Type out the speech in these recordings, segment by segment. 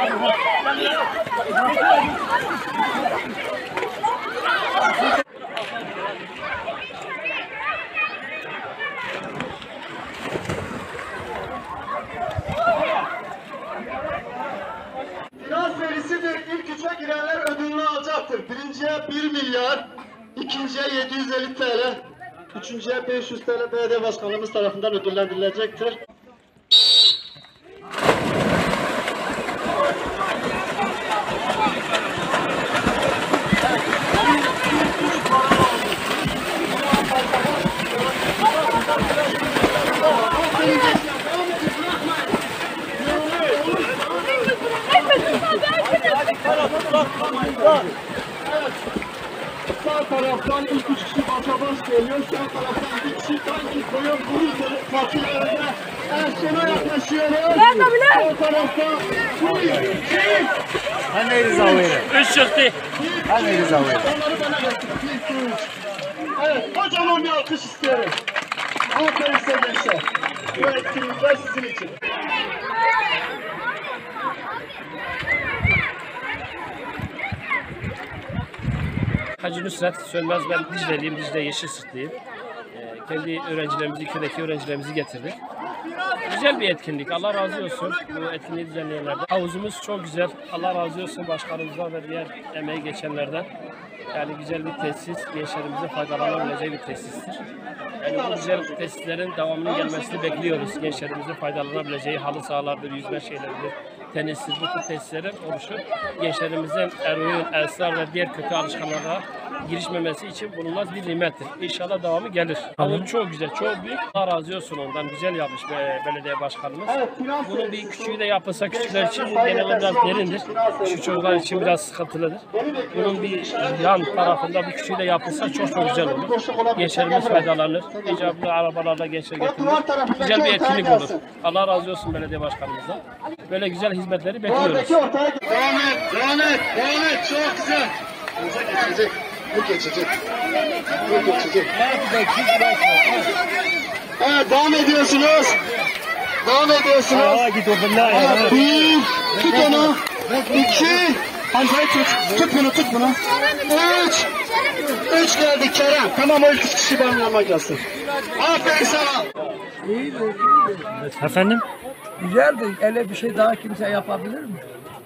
Finans verisidir. İlk üçe girenler ödülünü alacaktır. Birinciye 1 milyar, ikinciye 750 TL, üçüncüye 500 TL belediye başkanımız tarafından ödüllendirilecektir. Sağ taraftan ilk 3 kişi başa baş geliyor. Sağ taraftan 2 kişi sanki koyun vurur partilerine Erşen'e yaklaşıyoruz. Sağ tarafta bu iki. Hani zavere. 3 çıktı. Hani zavere. Onları bana bekleyin. Evet, kocaman bir alkış istiyorum. Aferin size gençler. Bu etkinlikler sizin için. Hacı Nusret Sönmez, ben Dicle'liyim, Dicle Yeşilsırtlıyım. Kendi öğrencilerimizi, köydeki öğrencilerimizi getirdik. Güzel bir etkinlik, Allah razı olsun bu etkinliği düzenleyenlerden. Havuzumuz çok güzel, Allah razı olsun başkanımızdan ve diğer emeği geçenlerden. Yani güzel bir tesis, gençlerimizin faydalanabileceği bir tesistir. Yani bu güzel tesislerin devamının gelmesini bekliyoruz. Gençlerimizin faydalanabileceği halı sahalardır, yüzme şeyleridir, tenistir, bu tür tesislerin oluşu gençlerimizin eroin, esrar ve diğer kötü alışkanlıklara girişmemesi için bulunmaz bir nimettir. İnşallah devamı gelir. Havuz çok güzel, çok büyük. Allah razı olsun ondan. Güzel yapmış belediye başkanımız. Bunun bir küçüğü de yapılsa küçükler için bu genelde biraz derindir. Küçük çocuklar için biraz sıkıntılıdır. Bunun bir yan tarafında bir küçüğü de yapılsa çok çok güzel olur. Gençlerimiz faydalanır. İcablı arabalarla gençler getirilir. Güzel bir etkinlik olur. Allah razı olsun belediye başkanımızdan. Böyle güzel hizmetleri bekliyoruz. Devam et. Çok güzel. Geçecek. Bu geçecek. Evet, devam ediyorsunuz. Git o billahi. Evet, bir, tut onu. 2, Hamza'yı tut bunu. 3 geldi Kerem. Tamam, o 2 kişi benim yanıma gelsin. Aferin sana. Efendim? Güzeldi. Öyle bir şey daha kimse yapabilir mi?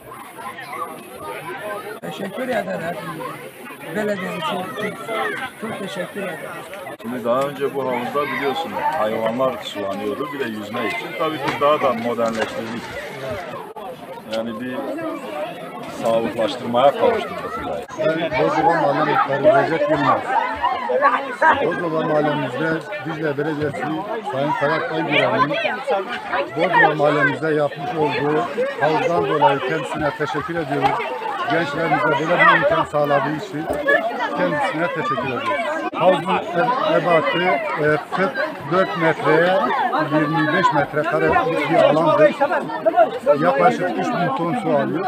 Teşekkür ederim. Belediye için çok teşekkür ederim. Şimdi daha önce bu havuzda biliyorsunuz hayvanlar sulanıyordu, bir de yüzme için. Tabii biz daha da modernleştirdik. Yani bir sağlıklaştırmaya kavuştuk burayı. Bozova Mahalle Muhtarı Recep Yılmaz. Bozova Mahallemizde Dicle Belediyesi Sayın Ferhat Aygüren'in Bozova Mahallemizde yapmış olduğu havuzdan dolayı kendisine teşekkür ediyoruz. Gençlerimize böyle bir imkan sağladığı için kendisine teşekkür ediyoruz. Havuzun ebatı 44 metreye 25 metrekare bir alandır. Yaklaşık 3000 ton su alıyor.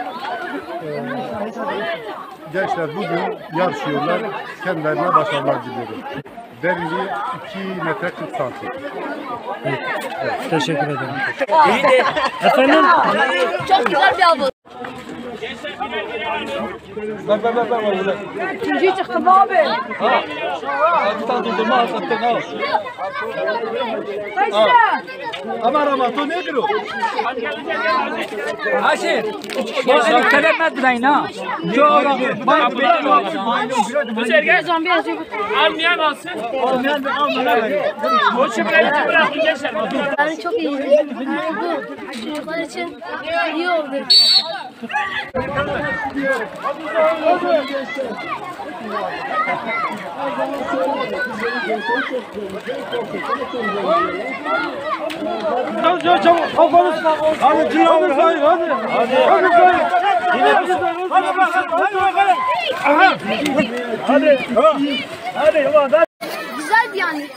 Gençler bugün yarışıyorlar. Kendilerine başarılar diliyorum. Derinliği 2 metre 40 santim. Evet, teşekkür ederim. Efendim? Çok güzel bir havuz. Bak. İkinciyi çıktım abi. Bir tane doldurma atlattın al. Ama tu nedir o? Haşir. Bak kelemez burayın ha. Sergen almayan alsın. Almayan da almayan. O çiftleri bırakın gençler. Yani çok iyi. Bu çocuklar için iyi oldu. Çabuk kafanız. Hadi cilavur sayın hadi. Hadi. Güzeldi yani.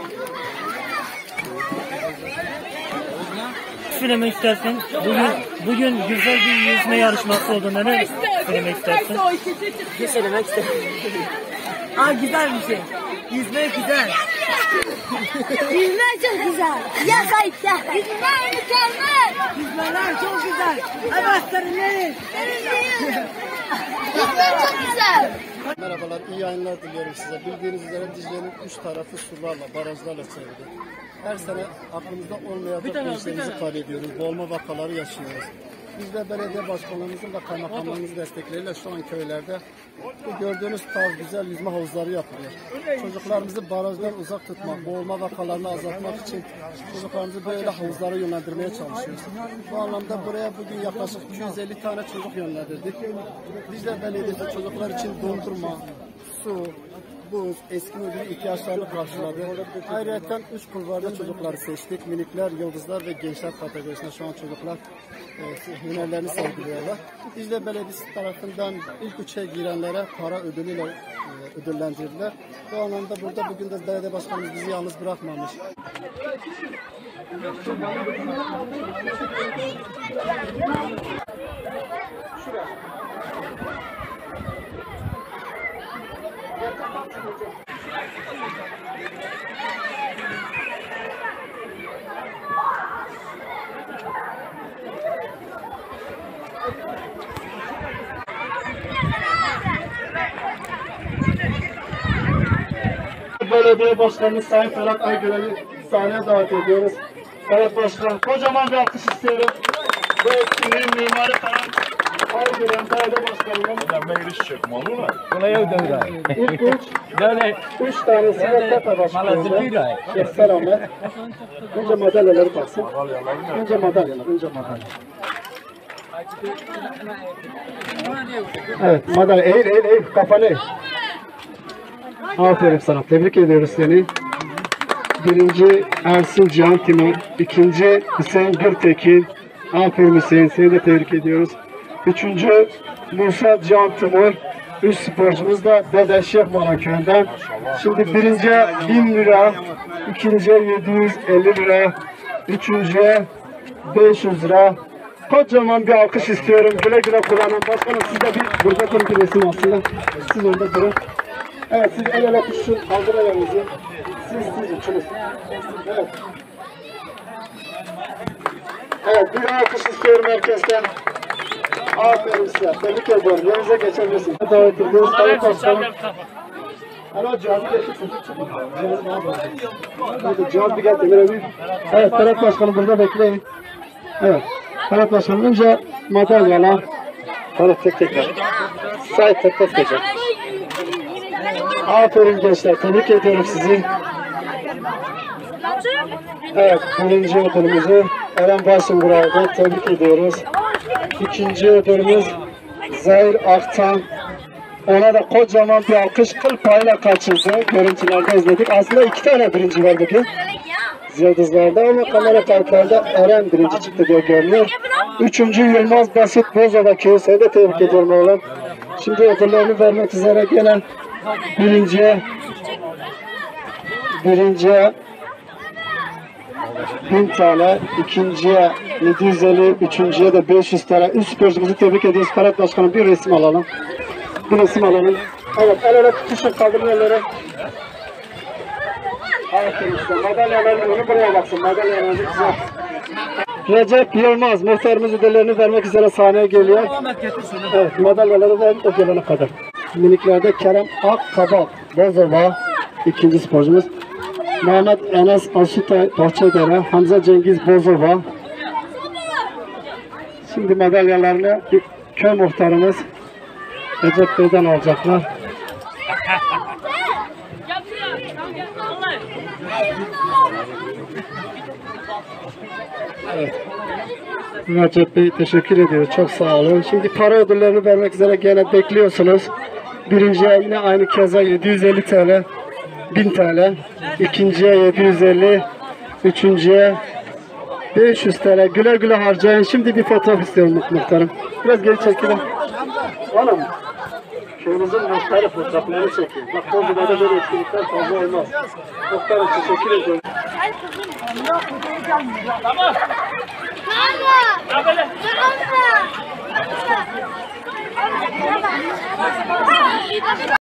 Söylemek istersin. Bugün güzel bir yüzme yarışması oldu. Neler söylemek istersin? Ne söylemek istedim? Güzel bir şey. Yüzme güzel. Yüzmeler çok güzel. Ya sahip ya. Yüzmeler mükemmel. Yüzmeler çok güzel. Evet serinleyin. Yüzmeler çok güzel. Merhabalar, iyi yayınlar diliyorum size. Bildiğiniz üzere Dicle'nin 3 tarafı surlarla, barajlarla çevrili. Her sene aklımızda olmayacak gençlerimizi kaybediyoruz. Boğulma vakaları yaşıyoruz. Biz de belediye başkanlığımızın ve kaymakamlığımızın destekleriyle şu an köylerde bu gördüğünüz tarz güzel yüzme havuzları yapılıyor. Çocuklarımızı barajdan uzak tutmak, boğulma vakalarını azaltmak için çocuklarımızı böyle havuzlara yönlendirmeye çalışıyoruz. Bu anlamda buraya bugün yaklaşık 250 tane çocuk yönlendirdik. Dicle Belediyesi çocuklar için dondurma, su, buz, eski müdürün ihtiyaçlarını karşıladı. Ayrıca 3 kulvarda çocukları seçtik. Minikler, yıldızlar ve gençler kategorisinde şu an çocuklar hünerlerini sergiliyorlar. Dicle Belediyesi tarafından ilk 3'e girenlere para ödülüyle ödüllendirdiler. Bu anlamda burada bugün de belediye başkanımız bizi yalnız bırakmamış. Belediye Başkanımız Sayın Ferhat Aygören'i sahneye davet ediyoruz. Ferhat Başkan, kocaman bir alkış istiyorum. Bu etkinliğin mimarı Ferhat Aygören, Belediye Başkanı'nın Ben giriş çekmalı mı? ilk üç tanesi de Tepe Başkanı'nda. Selamet. Önce madalyaları baksın. Önce madalyalar. Evet, madalya. Eğil, kafanı eğil. Aferin sana, tebrik ediyoruz seni. Birinci Ersin Can Timur, ikinci Hüseyin Gürtekin. Aferin Hüseyin, seni de tebrik ediyoruz. Üçüncü Musa Can Timur. 3 sporcumuz da Dede Şeyh Malaköy'den. Şimdi birinciye 1000 lira, ikinciye 750 lira, üçüncüye 500 lira. Kocaman bir alkış istiyorum. Güle güle kullanın. Başkanım siz de burada durun bir resim aslında. Siz orada durun. Evet, siz el ele tutuşun, kaldırın elinizi. Siz üçünüz. Evet. Evet, bir alkış istiyorum herkesten. Aferin size, tebrik ediyorum. Yerinize geçebilirsiniz. Davet ediyoruz. Sayın Başkanım. Alo, Cihan bir geçin. Hadi Cihan bir gel, Demir abi. Evet, Ferhat Başkanım burada bekleyin. Evet, Ferhat Başkanım önce madalyalar. Ferhat tek. Say tek. Aferin gençler, tebrik ediyorum sizi. Evet, birinci ödülümüzü Eren Basunguray'da tebrik ediyoruz. İkinci ödülümüz Zahir Aktan. Ona da kocaman bir alkış, kıl payıyla kaçırdı. Görüntülerde izledik. Aslında 2 tane birinci var bugün. Yıldızlarda ama kamera kayıtlarda Eren birinci çıktı diye görünüyor. Üçüncü Yılmaz Basit Bozova'daki, seni de tebrik ediyorum oğlum. Şimdi ödüllerini vermek üzere gelen birinciye 1000 tane, ikinciye 750, üçüncüye de 500 tane. Üst sporcumuzu tebrik ediyoruz. Ferhat Başkanım bir resim alalım. Evet, el ele tutuşun, kaldırın elleri. Aferin size. Madalyalarını buraya baksın. Madalyalarını güzel. Recep Yılmaz, muhtarımız ödüllerini vermek üzere sahneye geliyor. Evet, madalyaları ver o gelene kadar. Miniklerde Kerem Akkabak, Bozova, ikinci sporcumuz. Mehmet Enes Asutay Bahçedere, Hamza Cengiz Bozova. Şimdi madalyalarını köy muhtarımız Recep Bey'den alacaklar. Evet. Recep Bey teşekkür ediyoruz. Çok sağ olun. Şimdi para ödüllerini vermek üzere gene bekliyorsunuz. Birinciye yine aynı keza 750 TL, 1000 TL. İkinciye 750, üçüncüye 500 TL. Güle güle harcayın. Şimdi bir fotoğraf istiyorum muhtarım. Biraz geri çekelim. Oğlum, köyümüzün muhtarı fotoğraflarını çekiyor. Bak Bozova'da böyle etkinlikler fazla olmaz. Muhtarım teşekkür ediyorum. Tamam. Baba!